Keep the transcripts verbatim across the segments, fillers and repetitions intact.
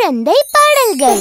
குழந்தை பாடல்கள்.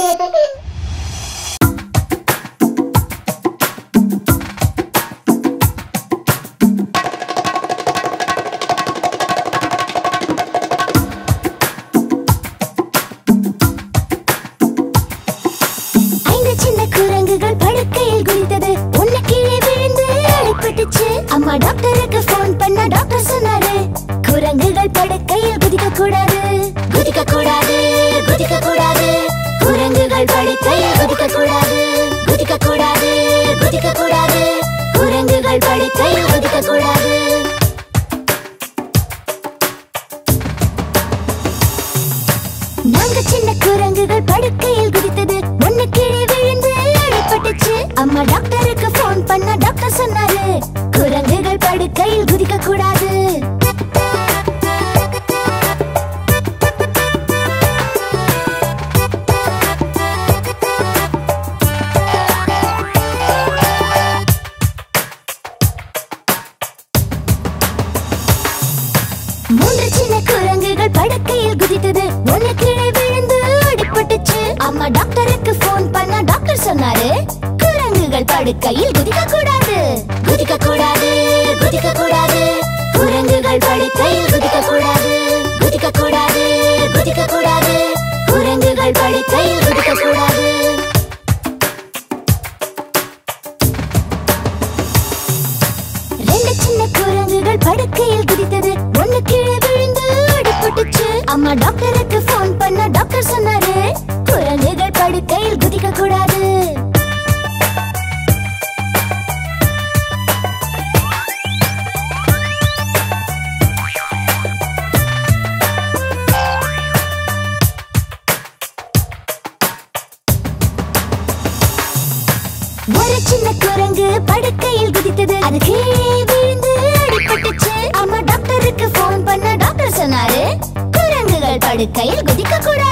ஐந்து சின்ன குரங்குகள் படுக்கையில் குதித்தது. ஒன்னு கீழே விழுந்து அடிபட்டுச்சு. அம்மா டாக்டருக்கு போன் பண்ண டாக்டர் சொன்னாரு, குரங்குகள் படுக்கையில் குதிக்க கூடாது, குதிக்க கூடாது, குதிக்க கூடாது. குரங்குகள் படுக்கையில் குதிக்க கூடாது, குதிக்க கூடாது, குதிக்க கூடாது. குரங்குகள் படுக்கையில் குதிக்க கூடாது. நாங்க சின்ன குரங்குகள் படுக்கையில் குதித்தது. ஒன்னு கீழே விழுந்து அடிபட்டுச்சு. அம்மா டாக்டருக்கு போன் பண்ண டாக்டர் சொன்னாரு, குரங்குகள் படுக்கையில் குதிக்க கூடாது. மூன்று சின்ன குரங்குகள் படுக்கையில் குதித்தது. ஒன்னு கீழே விழுந்து அடிபட்டுச்சு. அம்மா டாக்டருக்கு போன் பண்ண டாக்டர் சொன்னாரு, குரங்குகள் படுக்கையில் குதிக்க கூடாது, குதிக்க கூடாது, குதிக்க கூடாது. குரங்குகள் படுக்கையில் குதிக்க கூடாது, குதிக்க கூடாது, குதிக்க கூடாது. குரங்குகள் படுக்கையில் குதிக்க கூடாது. ரெண்டு சின்ன குரங்குகள் படுக்கையில் குதித்தது. ஒன்னு கீழே விழுந்து அடிபட்டுச்சு. அம்மா டாக்டருக்கு போன் பண்ண டாக்டர் சொன்னாரு, குரங்குகள் படுக்கையில் குதிக்க கூடாது. ஒரு சின்ன குரங்கு படுக்கையில் குதித்தது. அது கீழே விழுந்து அடிபட்டுச்சு. அம்மா டாக்டருக்கு போன் பண்ண டாக்டர் சொன்னாரு, குரங்குகள் படுக்கையில் குதிக்க கூடாது.